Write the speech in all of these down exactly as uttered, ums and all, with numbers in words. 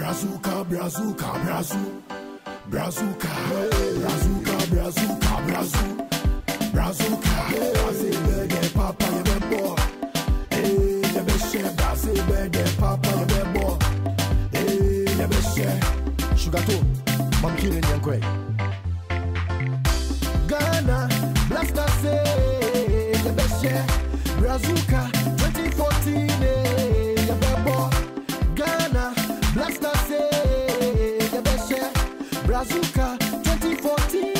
Brazuca, brazuca, brazu. Brazuca, brazuca, brazuca, brazu. Brazuca, Brazil bede papa ye bebo. Eh, ye be she Brazil bede papa ye bebo. Eh, ye be she. Sugar to, mam killing yan kwe. Ghana, Blaster say ye be she. Brazuca twenty fourteen eh ye bebo. Ghana, Blaster say ye be she. Brazuca twenty fourteen.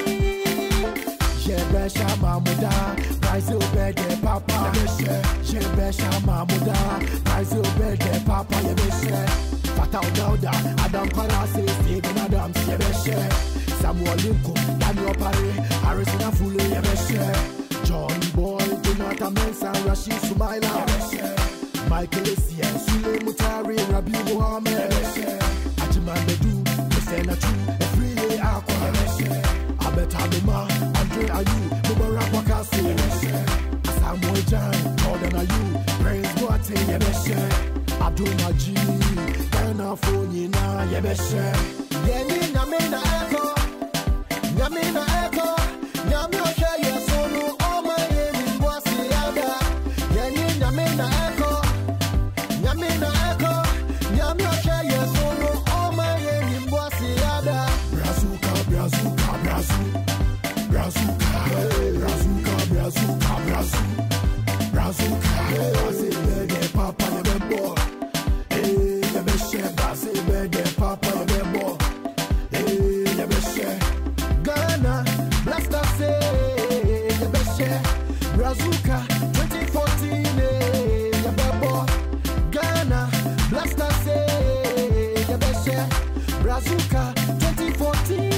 Jebesha mamuda, Brazil bede papa yebeshe. Jebesha mamuda, Brazil bede papa yebeshe. Fatao Dauda, Adam Parase, Stephen Adams yebeshe. Samuel Lincoln, Daniel Pare, Harrison Afule yebeshe. John Boy, Jonathan Mensah, Rashid Sumaila yebeshe. Michael Essien, Sule Mutari, Rabi Muhammad yebeshe. Ajimanbedu, Messena Chu, Efriye Akwa yebeshe. Abetabima, Andre Ayu, Mubarak Wakasu, Samuel Jan, Jordan Ayu, Praise Boate, Yebeshe, Abdul Majid, Ghana Fonina, Yebeshe, Yemi Namina Echo, Yamina Echo, Yamioke Yesonu, Oma Yemi Boasi Ada, Yemi Namina Echo, Yamina Echo, Yamioke Yesonu, Oma Yemi Boasi Ada, Brazuca, Brazuca, Brazu. Brazuca, Brazuca, Brazuca, Brazu. Brazuca, Brazil bede papa ye bebo. Eh, ye beshe, Brazil bede papa ye bebo. Eh, ye beshe. Ghana, Blaster say ye beshe. Brazuca twenty fourteen eh ye bebo. Ghana, Blaster say ye beshe. Brazuca twenty fourteen.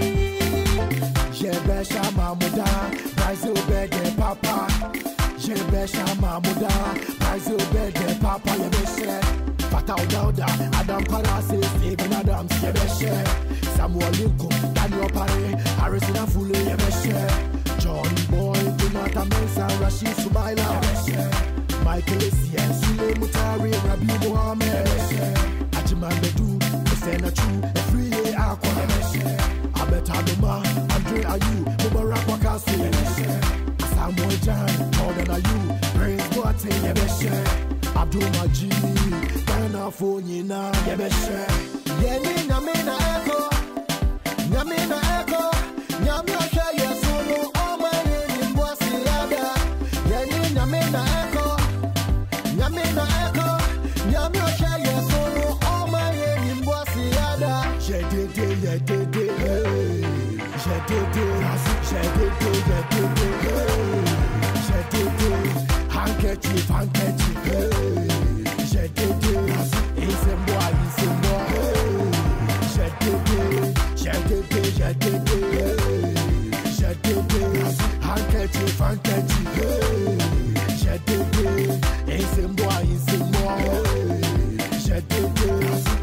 Jebesha mamuda, Brazil bede papa. Jebesha mamuda, Brazil bede papa yebeshe. Fatao Dauda, Adam Parase, Stephen Adams yebeshe. Samuel Lincoln, Daniel Pare, Harrison Afule yebeshe. John Boy, Jonathan Mensah, Rashid Sumaila yebeshe. Michael Essien, Sule Mutari, Rabi Muhammad yebeshe. Ajimanbedu, Messena Chu, Efriye Akwa yebeshe. Abetabima, Andre Ayu, Mubarak Wakasu yebeshe. Samuel Jan, Jordan Ayu, Praise Boate yebeshe. Abdul Majid, Ghana Fonina yebeshe. Yemi Namina Echo, Namina Echo, Nyamioke Yesunu, Oma Yemi Boasi Ada. Yemi Namina Echo, Namina Echo, Nyamioke Yesunu, Oma Yemi Boasi Ada. Jedede, yedede, hey. Jedede, jedede, yedede, hey. Jedede, handkerchief, handkerchief, hey. Jedede, isemboa, isemboa, hey. Jedede, jedede, jedede, hey. Jedede, handkerchief, handkerchief, hey. Jedede, isemboa, isemboa, hey. Jedede.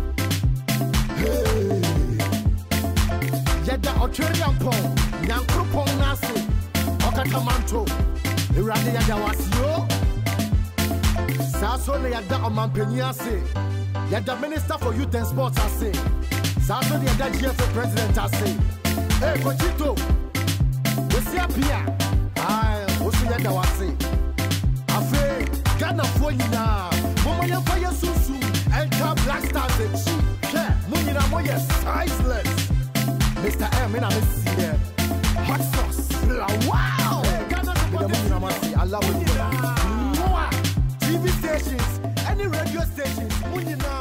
Yada Australian pong, Yankro pong nasi, Okatamanto, Iradi Yada Wasio, Sasso Yada Omampeniase, Yada Minister for Youth and Sports, I say, Sasso Yada G F A President, I say, Hey, Cochito, what's your Pia? I was Yada Wasi, Afe, Ghana Fonina, Momaya Fire Susu, Elka Black Stars, and she, yeah, Munina Moya, sizeless. Mister M, and I miss you there. Hot sauce. Wow! I love it. T V stations, any radio stations,